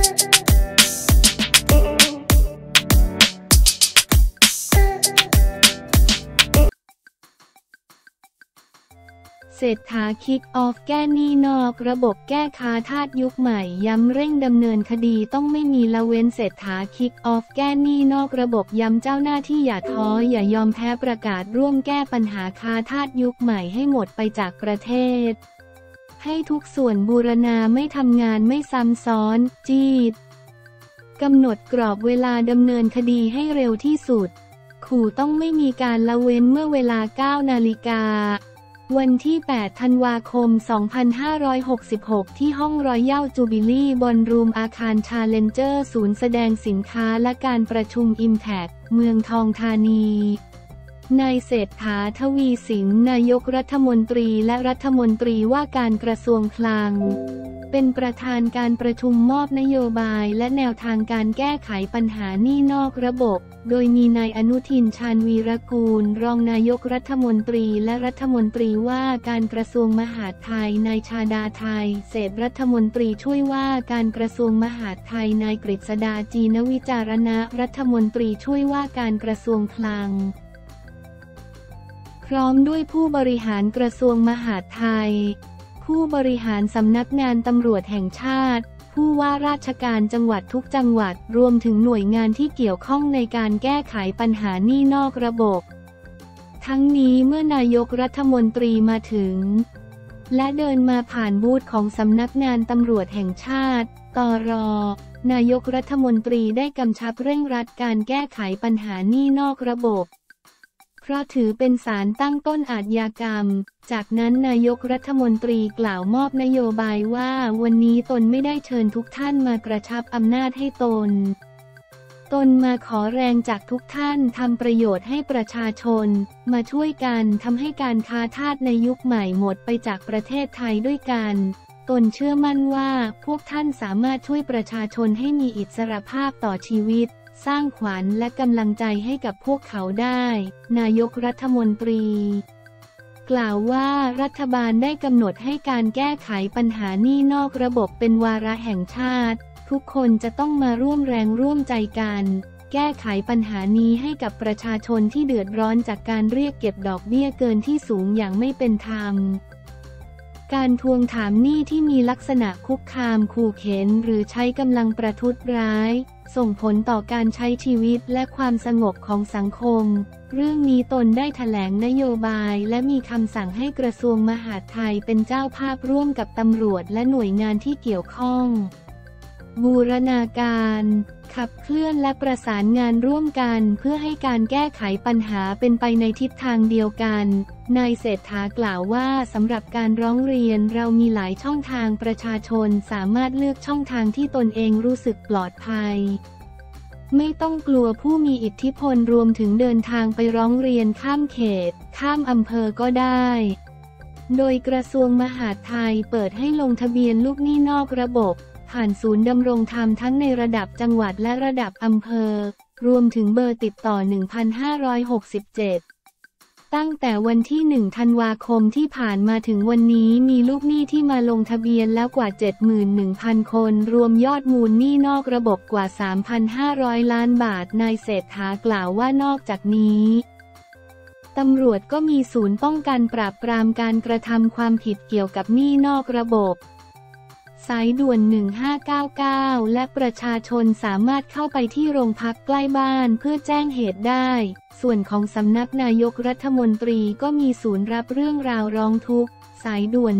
เศรษฐาคิกออฟแก้หนี้นอกระบบแก้ค้าทาสยุคใหม่ย้ำเร่งดำเนินคดีต้องไม่มีละเว้นเศรษฐาคิกออฟแก้หนี้นอกระบบย้ำเจ้าหน้าที่อย่าท้ออย่ายอมแพ้ประกาศร่วมแก้ปัญหาค้าทาสยุคใหม่ให้หมดไปจากประเทศให้ทุกส่วนบูรณาไม่ทำงานไม่ซ้ำซ้อนจีดกำหนดกรอบเวลาดำเนินคดีให้เร็วที่สุดขู่ต้องไม่มีการละเว้นเมื่อเวลา 9 นาฬิกาวันที่ 8 ธันวาคม 2566 ที่ห้องรอยัลจูบิลี่บอลรูมอาคารชาเลนเจอร์ศูนย์แสดงสินค้าและการประชุมอิมแพคเมืองทองธานีนายเศรษฐา ทวีสินนายกรัฐมนตรีและรัฐมนตรีว่าการกระทรวงคลังเป็นประธานการประชุมมอบนโยบายและแนวทางการแก้ไขปัญหาหนี้นอกระบบโดยมีนายอนุทิน ชาญวีรกูลรองนายกรัฐมนตรีและรัฐมนตรีว่าการกระทรวงมหาดไทยนายชาดาไทยเศรษฐรัฐมนตรีช่วยว่าการกระทรวงมหาดไทยนายกฤษดาจีนวิจารณะรัฐมนตรีช่วยว่าการกระทรวงคลังพร้อมด้วยผู้บริหารกระทรวงมหาดไทยผู้บริหารสำนักงานตำรวจแห่งชาติผู้ว่าราชการจังหวัดทุกจังหวัดรวมถึงหน่วยงานที่เกี่ยวข้องในการแก้ไขปัญหาหนี้นอกระบบทั้งนี้เมื่อนายกรัฐมนตรีมาถึงและเดินมาผ่านบูธของสำนักงานตำรวจแห่งชาติตร.นายกรัฐมนตรีได้กำชับเร่งรัดการแก้ไขปัญหาหนี้นอกระบบเพราะถือเป็นสารตั้งต้นอาชญากรรมจากนั้นนายกรัฐมนตรีกล่าวมอบนโยบายว่าวันนี้ตนไม่ได้เชิญทุกท่านมากระชับอำนาจให้ตนมาขอแรงจากทุกท่านทำประโยชน์ให้ประชาชนมาช่วยกันทำให้การค้าทาสในยุคใหม่หมดไปจากประเทศไทยด้วยกันตนเชื่อมั่นว่าพวกท่านสามารถช่วยประชาชนให้มีอิสรภาพต่อชีวิตสร้างขวัญและกำลังใจให้กับพวกเขาได้นายกรัฐมนตรีกล่าวว่ารัฐบาลได้กำหนดให้การแก้ไขปัญหาหนี้นอกระบบเป็นวาระแห่งชาติทุกคนจะต้องมาร่วมแรงร่วมใจกันแก้ไขปัญหานี้ให้กับประชาชนที่เดือดร้อนจากการเรียกเก็บดอกเบี้ยเกินที่สูงอย่างไม่เป็นธรรมการทวงถามหนี้ที่มีลักษณะคุกคามขู่เข็นหรือใช้กำลังประทุษร้ายส่งผลต่อการใช้ชีวิตและความสงบของสังคมเรื่องนี้ตนได้แถลงนโยบายและมีคำสั่งให้กระทรวงมหาดไทยเป็นเจ้าภาพร่วมกับตำรวจและหน่วยงานที่เกี่ยวข้องบูรณาการขับเคลื่อนและประสานงานร่วมกันเพื่อให้การแก้ไขปัญหาเป็นไปในทิศทางเดียวกันนายเศรษฐากล่าวว่าสำหรับการร้องเรียนเรามีหลายช่องทางประชาชนสามารถเลือกช่องทางที่ตนเองรู้สึกปลอดภัยไม่ต้องกลัวผู้มีอิทธิพลรวมถึงเดินทางไปร้องเรียนข้ามเขตข้ามอำเภอก็ได้โดยกระทรวงมหาดไทยเปิดให้ลงทะเบียนลูกหนี้นอกระบบผ่านศูนย์ดำรงธรรมทั้งในระดับจังหวัดและระดับอำเภอรวมถึงเบอร์ติดต่อ 1567 ตั้งแต่วันที่ 1 ธันวาคมที่ผ่านมาถึงวันนี้มีลูกหนี้ที่มาลงทะเบียนแล้วกว่า 71,000 คนรวมยอดมูลหนี้นอกระบบกว่า 3,500 ล้านบาทนายเศรษฐากล่าวว่านอกจากนี้ตำรวจก็มีศูนย์ป้องกันปราบปรามการกระทำความผิดเกี่ยวกับหนี้นอกระบบสายด่วน 1599 และประชาชนสามารถเข้าไปที่โรงพักใกล้บ้านเพื่อแจ้งเหตุได้ส่วนของสำนักนายกรัฐมนตรีก็มีศูนย์รับเรื่องราวร้องทุกข์สายด่วน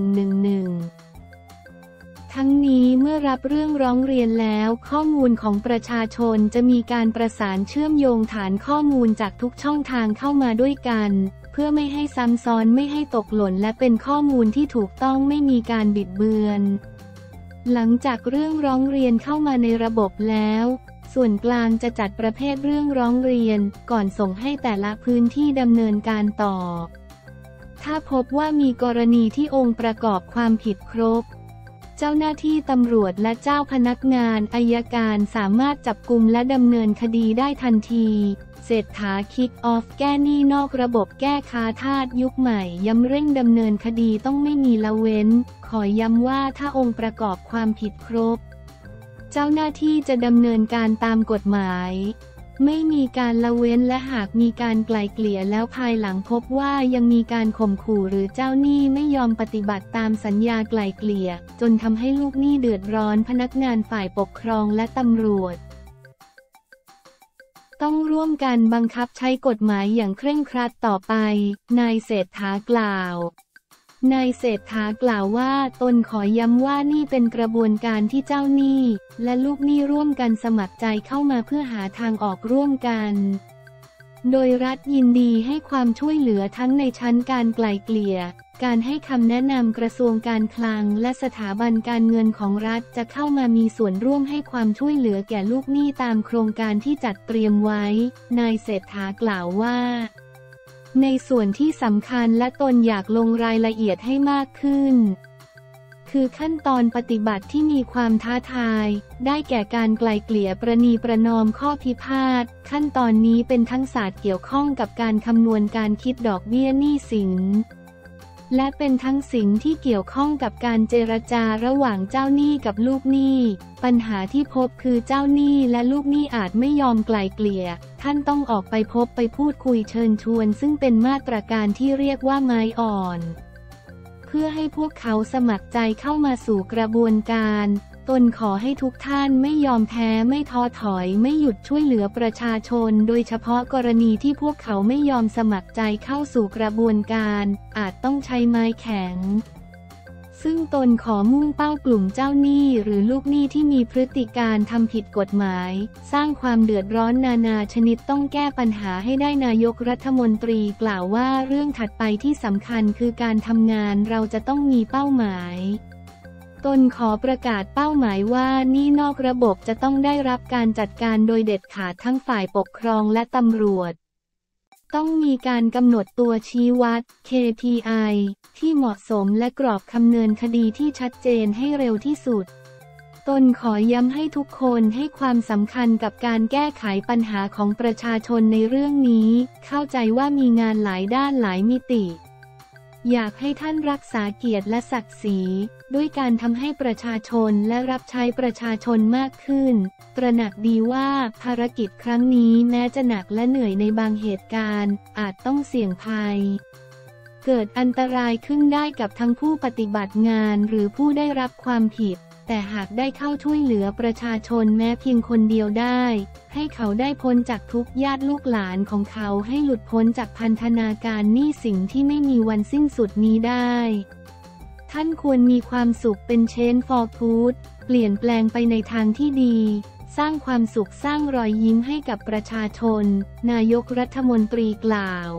1111 ทั้งนี้เมื่อรับเรื่องร้องเรียนแล้วข้อมูลของประชาชนจะมีการประสานเชื่อมโยงฐานข้อมูลจากทุกช่องทางเข้ามาด้วยกันเพื่อไม่ให้ซ้ำซ้อนไม่ให้ตกหล่นและเป็นข้อมูลที่ถูกต้องไม่มีการบิดเบือนหลังจากเรื่องร้องเรียนเข้ามาในระบบแล้วส่วนกลางจะจัดประเภทเรื่องร้องเรียนก่อนส่งให้แต่ละพื้นที่ดำเนินการต่อถ้าพบว่ามีกรณีที่องค์ประกอบความผิดครบเจ้าหน้าที่ตำรวจและเจ้าพนักงานอัยการสามารถจับกุมและดำเนินคดีได้ทันทีเศรษฐาคิกออฟแก้หนี้นอกระบบแก้ค้าทาสยุคใหม่ย้ำเร่งดำเนินคดีต้องไม่มีละเว้นขอย้ำว่าถ้าองค์ประกอบความผิดครบเจ้าหน้าที่จะดำเนินการตามกฎหมายไม่มีการละเว้นและหากมีการไกล่เกลี่ยแล้วภายหลังพบว่ายังมีการข่มขู่หรือเจ้าหนี้ไม่ยอมปฏิบัติตามสัญญาไกล่เกลี่ยจนทำให้ลูกหนี้เดือดร้อนพนักงานฝ่ายปกครองและตำรวจต้องร่วมกันบังคับใช้กฎหมายอย่างเคร่งครัดต่อไปนายเศรษฐากล่าวนายเศรษฐากล่าวว่าตนขอย้ำว่านี่เป็นกระบวนการที่เจ้าหนี้และลูกหนี้ร่วมกันสมัครใจเข้ามาเพื่อหาทางออกร่วมกันโดยรัฐยินดีให้ความช่วยเหลือทั้งในชั้นการไกล่เกลี่ยการให้คำแนะนำกระทรวงการคลังและสถาบันการเงินของรัฐจะเข้ามามีส่วนร่วมให้ความช่วยเหลือแก่ลูกหนี้ตามโครงการที่จัดเตรียมไว้นายเศรษฐากล่าวว่าในส่วนที่สำคัญและตนอยากลงรายละเอียดให้มากขึ้นคือขั้นตอนปฏิบัติที่มีความท้าทายได้แก่การไกล่เกลี่ยประนีประนอมข้อพิพาทขั้นตอนนี้เป็นทั้งศาสตร์เกี่ยวข้องกับการคำนวณการคิดดอกเบี้ยหนี้สินและเป็นทั้งสิ่งที่เกี่ยวข้องกับการเจรจาระหว่างเจ้าหนี้กับลูกหนี้ปัญหาที่พบคือเจ้าหนี้และลูกหนี้อาจไม่ยอมไกล่เกลี่ยท่านต้องออกไปพบไปพูดคุยเชิญชวนซึ่งเป็นมาตรการที่เรียกว่าไม้อ่อนเพื่อให้พวกเขาสมัครใจเข้ามาสู่กระบวนการตนขอให้ทุกท่านไม่ยอมแพ้ไม่ท้อถอยไม่หยุดช่วยเหลือประชาชนโดยเฉพาะกรณีที่พวกเขาไม่ยอมสมัครใจเข้าสู่กระบวนการอาจต้องใช้ไม้แข็งซึ่งตนขอมุ่งเป้ากลุ่มเจ้าหนี้หรือลูกหนี้ที่มีพฤติการทำผิดกฎหมายสร้างความเดือดร้อนนานาชนิดต้องแก้ปัญหาให้ได้นายกรัฐมนตรีกล่าวว่าเรื่องถัดไปที่สำคัญคือการทำงานเราจะต้องมีเป้าหมายตนขอประกาศเป้าหมายว่าหนี้นอกระบบจะต้องได้รับการจัดการโดยเด็ดขาดทั้งฝ่ายปกครองและตำรวจต้องมีการกำหนดตัวชี้วัด KPI ที่เหมาะสมและกรอบคำเนินคดีที่ชัดเจนให้เร็วที่สุดตนขอย้ำให้ทุกคนให้ความสำคัญกับการแก้ไขปัญหาของประชาชนในเรื่องนี้เข้าใจว่ามีงานหลายด้านหลายมิติอยากให้ท่านรักษาเกียรติและศักดิ์ศรีด้วยการทำให้ประชาชนและรับใช้ประชาชนมากขึ้นตระหนักดีว่าภารกิจครั้งนี้แม้จะหนักและเหนื่อยในบางเหตุการณ์อาจต้องเสี่ยงภัยเกิดอันตรายขึ้นได้กับทั้งผู้ปฏิบัติงานหรือผู้ได้รับความผิดแต่หากได้เข้าช่วยเหลือประชาชนแม้เพียงคนเดียวได้ให้เขาได้พ้นจากทุกข์ญาติลูกหลานของเขาให้หลุดพ้นจากพันธนาการหนี้สินที่ไม่มีวันสิ้นสุดนี้ได้ท่านควรมีความสุขเป็นchange for goodเปลี่ยนแปลงไปในทางที่ดีสร้างความสุขสร้างรอยยิ้มให้กับประชาชนนายกรัฐมนตรีกล่าว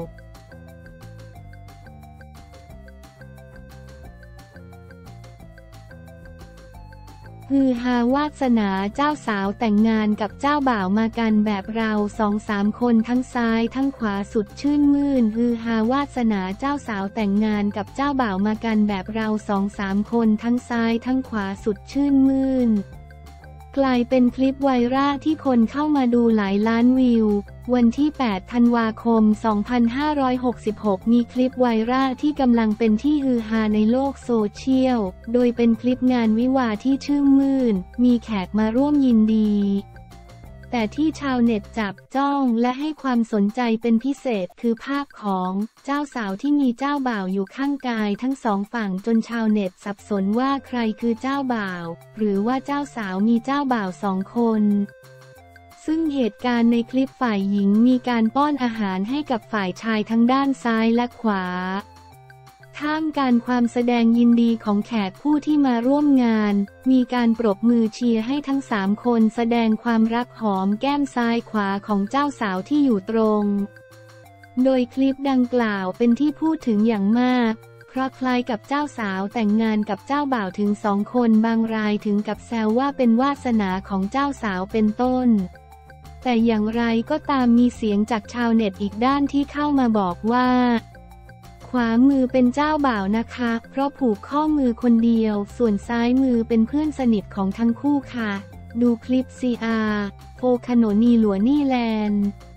ฮือฮาวาสนาเจ้าสาวแต่งงานกับเจ้าบ่าวมากันแบบเรา2-3 คนทั้งซ้ายทั้งขวาสุดชื่นมื่นฮือฮาวาสนาเจ้าสาวแต่งงานกับเจ้าบ่าวมากันแบบเรา2-3 คนทั้งซ้ายทั้งขวาสุดชื่นมื่นกลายเป็นคลิปไวรัลที่คนเข้ามาดูหลายล้านวิววันที่ 8 ธันวาคม 2566 มีคลิปไวรัลที่กำลังเป็นที่ฮือฮาในโลกโซเชียลโดยเป็นคลิปงานวิวาห์ที่ชื่นมื่นมีแขกมาร่วมยินดีแต่ที่ชาวเน็ตจับจ้องและให้ความสนใจเป็นพิเศษคือภาพของเจ้าสาวที่มีเจ้าบ่าวอยู่ข้างกายทั้งสองฝั่งจนชาวเน็ตสับสนว่าใครคือเจ้าบ่าวหรือว่าเจ้าสาวมีเจ้าบ่าว2 คนซึ่งเหตุการณ์ในคลิปฝ่ายหญิงมีการป้อนอาหารให้กับฝ่ายชายทั้งด้านซ้ายและขวาท่ามกลางความแสดงยินดีของแขกผู้ที่มาร่วมงานมีการปรบมือเชียร์ให้ทั้ง3 คนแสดงความรักหอมแก้มซ้ายขวาของเจ้าสาวที่อยู่ตรงโดยคลิปดังกล่าวเป็นที่พูดถึงอย่างมากเพราะคล้ายกับเจ้าสาวแต่งงานกับเจ้าบ่าวถึง2 คนบางรายถึงกับแซวว่าเป็นวาสนาของเจ้าสาวเป็นต้นแต่อย่างไรก็ตามมีเสียงจากชาวเน็ตอีกด้านที่เข้ามาบอกว่าขวามือเป็นเจ้าบ่าวนะคะเพราะผูกข้อมือคนเดียวส่วนซ้ายมือเป็นเพื่อนสนิทของทั้งคู่ค่ะดูคลิป CR โฟคโนนีหลัวนี่แลนด์